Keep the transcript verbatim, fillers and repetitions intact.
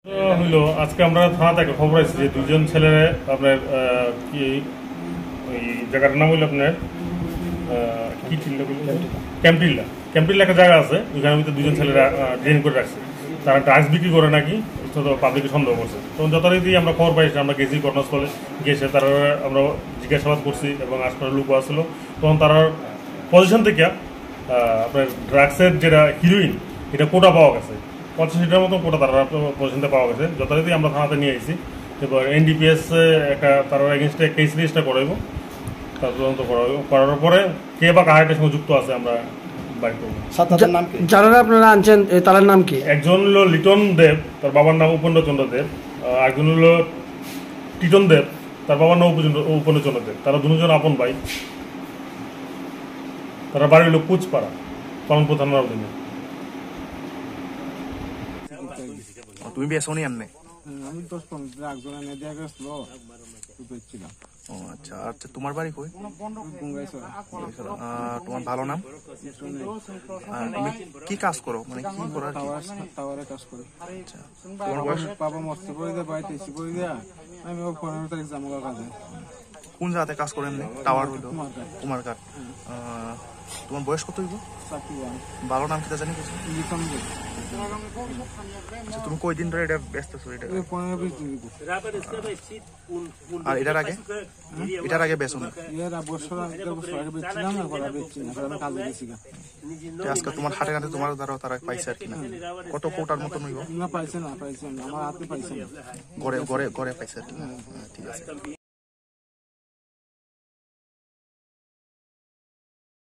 হইলো আজকে আমরা থানাতে একটা খবর আছে যে দুইজন ছেলের আপনার কি ওই জায়গাটার নাম হইলো আপনার কি টিল্লা ক্যাম্পটিল্লা ক্যাম্পটিল্লা একটা জায়গা আছে ওইখানের ভিতরে দুজন ছেলেরা ট্রেন করে রাখছে। তারা ড্রাগস বিক্রি করে নাকি পাবলিকে সন্দেহ করছে। তখন যথারীতি আমরা খবর পাইছি, আমরা গেছি ঘটনাস্থলে, গেছে তারা আমরা জিজ্ঞাসাবাদ করছি এবং আশপাশে লোক আসছিল। তখন তার পজিশন থেকে আপনার ড্রাগসের যেটা হিরোইন এটা কোটা পাওয়া গেছে, পঁচাশিটার মতো কোটা তারা পজিশনটা পাওয়া গেছে। যথারীতি আমরা থানাতে নিয়ে আসছি। এবার এনডিপিএস একটা তার এগেনস্টে কেস রেজিস্টার করাইব, তার তদন্ত করার পরে কে বা কাহারটার সঙ্গে যুক্ত আছে আমরা বাইর করবো। যারা আপনারা আনছেন তার নাম কি? একজন হলো লিটন দেব, তার বাবার নাম উপেন্দ্রচন্দ্র দেব। একজন হলো টিটন দেব, তার বাবার নাম উপেন্দ্রচন্দ্র দেব। তারা দুজন আপন ভাই। তারা বাড়ি হলো কুচপাড়া, কলমপুর থানার অধীনে। তুমি বেসনি এমনি? আমি দশ পনেরো দিন একজন এনে দিয়ে গেছিল, বেচছিলাম। ও আচ্ছা আচ্ছা, তোমার বাড়ি কই? তোমার ভালো নাম? তুমি কি কাজ করো, মানে কি করো? টাওয়ারে কাজ করি। আচ্ছা, তোমার বয়স? বাবা মস্ত করে দেয়, বাড়িতে এসে করে দেয়া। আমি পনেরো তারিখ যাবো কাজে। কোন জায়গাতে কাজ করেন? টাওয়ার হইলো কুমারঘাট। তোমার বয়স কত হইব? ভালো নাম কিটা জানি কিছু? আচ্ছা, তুমি কই দিন ধরে এটা ব্যস্ত আছো? এটা পনেরো বিশ দিন। আর এটার আগে এটার আগে বেসো না? বছর আগে বেচছিলাম, এখন আর বেচছি না, আমি কাজে গেছি। আজকে তোমার হাটে ঘাটে তোমার দ্বারা তারা পাইছে আর কি না? কত কোটার মতন হইব? না পাইছে না, পাইছে না, আমার হাতে পাইছে না, ঘরে ঘরে ঘরে পাইছে আর কি না? ঠিক আছে।